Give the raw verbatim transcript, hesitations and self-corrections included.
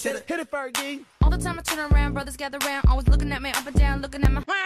Hit it, hit it, Fergie. All the time I turn around, brothers gather round, always looking at me up and down, looking at my